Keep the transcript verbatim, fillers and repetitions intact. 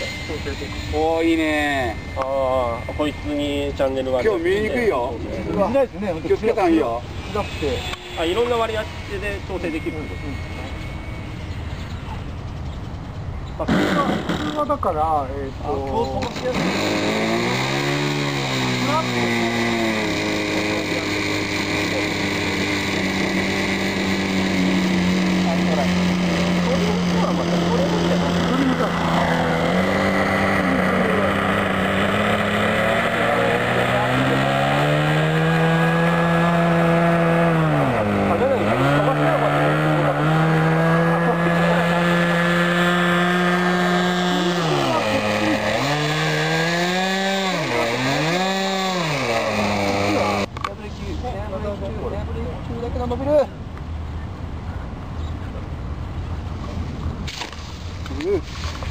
おー、いいね。 ああ、こいつにチャンネル割り今日見えにくいよ。 見ないですね。 気をつけた方がいいよ。 なくて。 あ、いろんな割り当てで調整できるんです。 まあ、普通は、普通はだから、えっと。今日飛ばしやすい。だけが伸びる。うん。